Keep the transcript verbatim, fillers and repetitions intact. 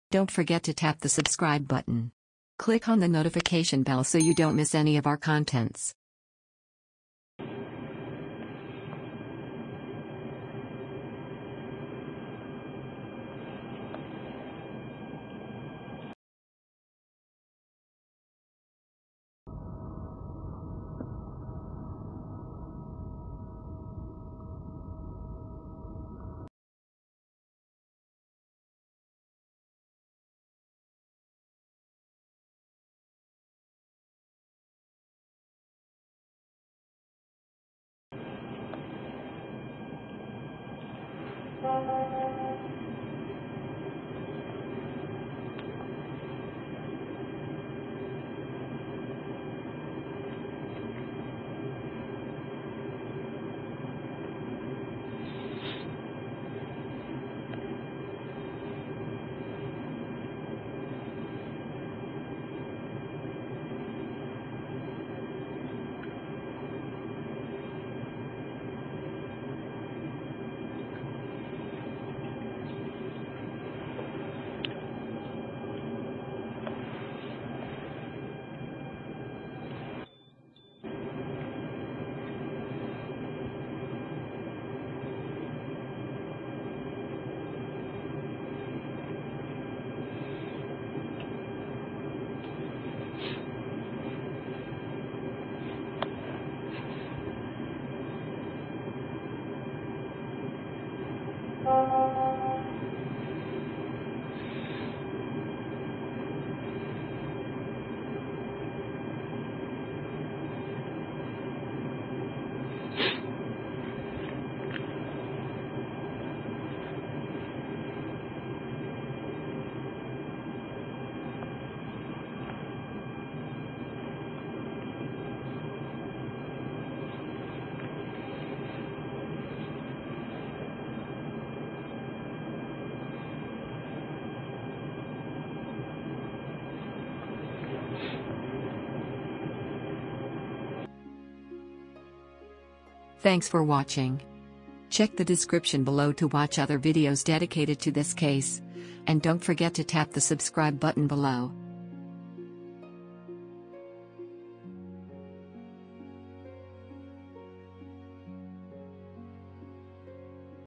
Don't forget to tap the subscribe button. Click on the notification bell so you don't miss any of our contents. Thanks for watching. Check the description below to watch other videos dedicated to this case, and don't forget to tap the subscribe button below.